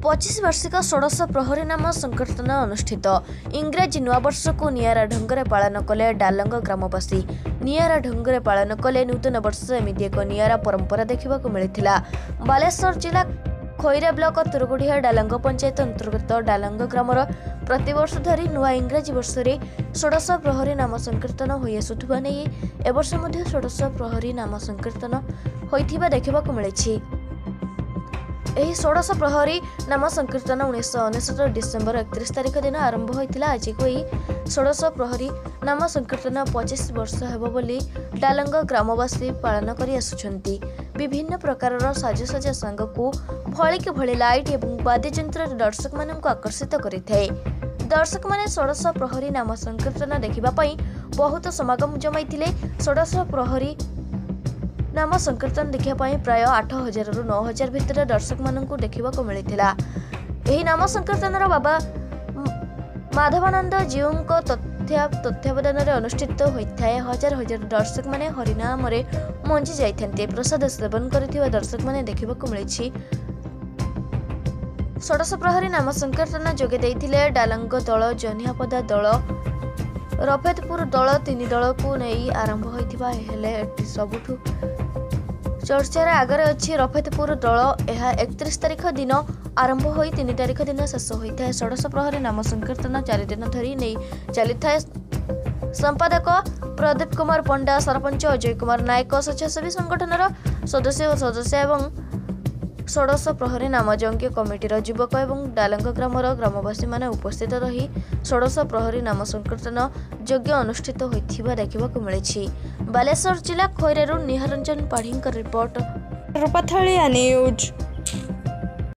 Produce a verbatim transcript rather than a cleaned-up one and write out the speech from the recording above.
पच्चीस वार्षिक षोडश प्रहरी नाम संकीर्तन अनुष्ठित। इंग्राजी नूआवर्ष को नियारा ढंगरे पालन कले डालंग ग्रामवासी। नियारा ढंगरे पालन कले नूतन वर्ष एमती एक नियारा परंपरा देखा मिलता। बालेश्वर जिला खैरा ब्लॉक तुरगुड़िया डालंग पंचायत अंतर्गत डालंग ग्रामर प्रतिवर्ष धरी नुआ इंग्राजी वर्ष में षोडश प्रहरी नाम संकीर्तन होई आसुथुबा नै एवर्ष मध्य षोडश प्रहरी नाम संकीर्तन होइथिबा देखिबाकु मिलिछि। एही षोडश प्रहरी नाम संकीर्तन उन्नीस अनेशत डिसेम्बर एकतीस तारिख दिन आरंभ होइतिला। आज को षोडश प्रहरी नाम संकीर्तन पच्चीस वर्ष हेबो बोली डालंग ग्रामवासी पालन करि आसुछन्ति। विभिन्न प्रकार साजसज्जा सांग को भली के भली लाइट एवं वाद्ययंत्र दर्शक मानक आकर्षित करिथाए। दर्शक माने षोडश प्रहरी नाम संकीर्तन देखिबा पई बहुत समागम जमाइथिले। षोडश प्रहरी नाम संकीर्तन देखिया पई प्राय आठ हजार रु नौ हजार भितर दर्शक मानक देखिबा को मिलिथिला। एही नाम संकीर्तन बाबा माधवानंद जीउंको तथ्य तथ्यावधान अनुष्ठित होता है। हजार हजार दर्शक माने हरिनाम रे मंजी जाइथान्ते। प्रसाद सेवन करथिबा दर्शक माने देखिबा को मिलिछि। षोडश प्रहरी नाम संकीर्तन जोगे देइथिले डालंग दल, जनियापदा दल, रफेदपुर दल तीन दल को नहीं आरंभ होइथिबा हेले एटी सबुठु चर्चार आगे अच्छी रफेदपुर दल। यह एकतीस तारिख दिन आरंभ होई तीन तारिख दिन शेष होता है। षोडश प्रहरी नाम संकीर्तन चार दिन धरी नहीं चली था। संपादक प्रदीप कुमार पंडा, सरपंच अजय कुमार नायक, स्वेच्छासेवी संगठन सदस्य और सदस्य एवं षोडश प्रहरी नाम यज्ञ कमिटीर युवक एवं डालंग ग्रामर ग्रामवासी माने उपस्थित रही षोडश प्रहरी नाम संकीर्तन यज्ञ अनुष्ठित होइथिबा देखिबाकु मिलिछि। बालेश्वर जिला खैरारू निहारंजन पाढ़ींकर रिपोर्ट, रूपाथलिया न्यूज।